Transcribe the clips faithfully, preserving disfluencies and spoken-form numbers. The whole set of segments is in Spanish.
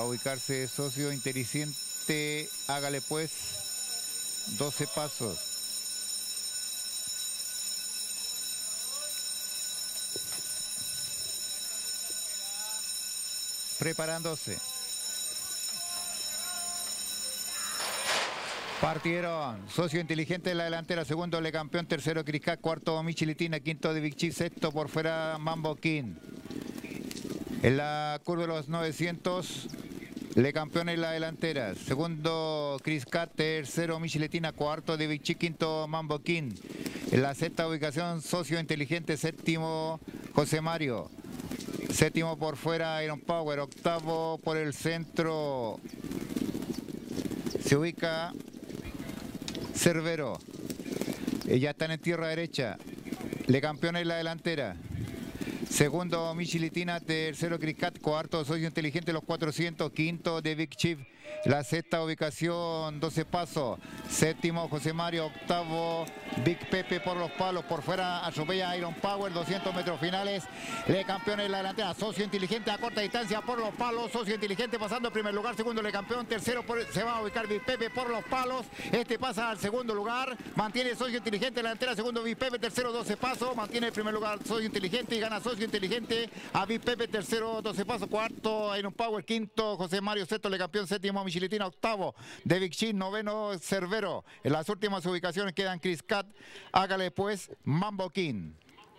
ubicarse socio inteligente, hágale pues doce pasos. Preparándose. Partieron. Socio inteligente en la delantera, segundo Le Campeón, tercero Criscat, cuarto Michilitina, quinto de Big Chief, sexto por fuera Mambo King. En la curva de los novecientos, Le Campeón en la delantera, segundo Criscat, tercero Michilitina, cuarto de Big Chief, quinto Mambo King. En la sexta ubicación, socio inteligente, séptimo José Mario. Séptimo por fuera Iron Power, octavo por el centro se ubica Cervero. Ya están en tierra derecha. Le Campeón en la delantera. Segundo Michilitina, tercero Criscat, cuarto Socio Inteligente, los cuatrocientos, quinto de Big Chief. La sexta ubicación, doce pasos. Séptimo José Mario, octavo Big Pepe por los palos. Por fuera atropella Iron Power, doscientos metros finales. Le Campeón en la delantera. Socio Inteligente a corta distancia por los palos. Socio Inteligente pasando en primer lugar. Segundo Le Campeón. Tercero por, se va a ubicar Big Pepe por los palos. Este pasa al segundo lugar. Mantiene Socio Inteligente en la delantera. Segundo Big Pepe. Tercero doce pasos. Mantiene el primer lugar Socio Inteligente y gana Socio Inteligente a Big Pepe. Tercero doce pasos. Cuarto Iron Power. Quinto José Mario. Sexto Le Campeón. Séptimo Michilitina. Octavo de Big Chief. Noveno Cervero. En las últimas ubicaciones quedan Criscat. Hágale pues Mambo King.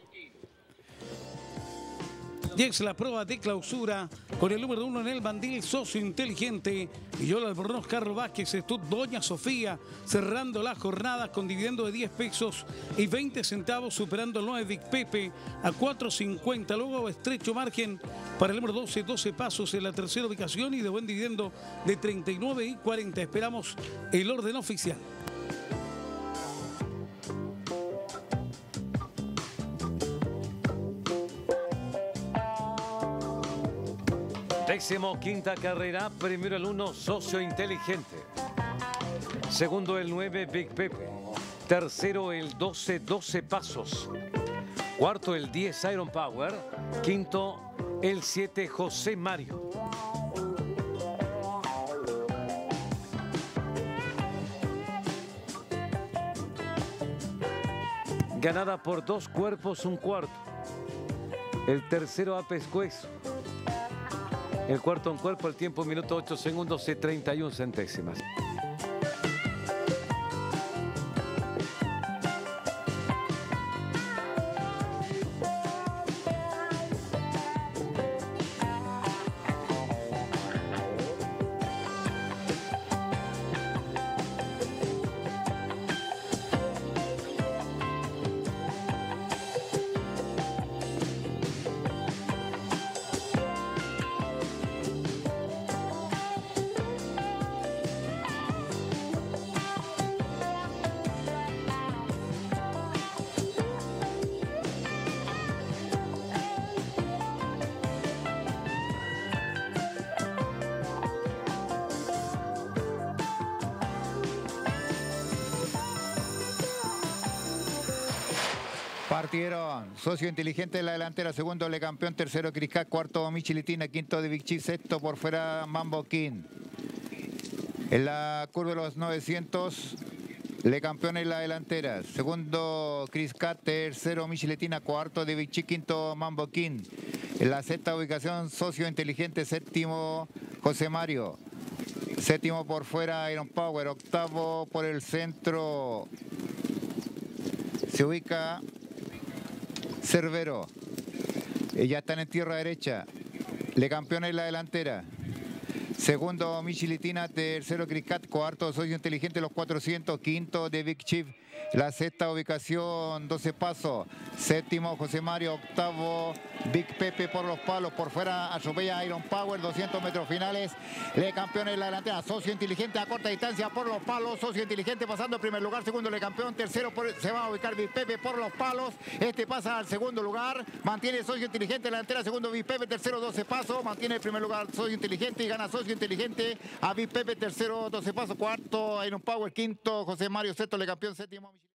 Y es la prueba de clausura con el número uno en el bandil, Socio Inteligente. Y yo, el Albornoz, Carlos Vázquez, esto Doña Sofía, cerrando la jornada con dividendo de diez pesos y veinte centavos, superando el nueve Big Pepe a cuatro cincuenta. Luego estrecho margen para el número doce, doce pasos en la tercera ubicación y de buen dividendo de treinta y nueve y cuarenta. Esperamos el orden oficial. Décimo quinta carrera, primero el uno, Socio Inteligente. Segundo el nueve, Big Pepe. Tercero el doce, doce pasos. Cuarto el diez, Iron Power. Quinto el siete, José Mario. Ganada por dos cuerpos, un cuarto. El tercero a pescuezo. El cuarto en cuerpo, el tiempo minuto ocho segundos y treinta y una centésimas. Partieron. Socio Inteligente en la delantera, segundo Le Campeón, tercero Criscat, cuarto Michilitina, quinto de Big Chief, sexto por fuera Mambo King. En la curva de los novecientos, Le Campeón en la delantera, segundo Criscat, tercero Michilitina, cuarto de Big Chief, quinto Mambo King. En la sexta ubicación, Socio Inteligente, séptimo José Mario. Séptimo por fuera Iron Power, octavo por el centro se ubica Cervero. Ya están en tierra derecha. Le Campeón en la delantera. Segundo Michilitina, tercero Criscat, cuarto Socio Inteligente, los cuatrocientos, quinto de Big Chief. La sexta ubicación, doce pasos. Séptimo José Mario, octavo Big Pepe por los palos. Por fuera atropella Iron Power, doscientos metros finales. Le Campeón en la delantera. Socio Inteligente a corta distancia por los palos. Socio Inteligente pasando en primer lugar. Segundo Le Campeón. Tercero por, se va a ubicar Big Pepe por los palos. Este pasa al segundo lugar. Mantiene Socio Inteligente en la delantera. Segundo Big Pepe. Tercero doce pasos. Mantiene el primer lugar Socio Inteligente y gana Socio Inteligente a Big Pepe. Tercero doce pasos. Cuarto Iron Power. Quinto José Mario. Sexto Le Campeón. Séptimo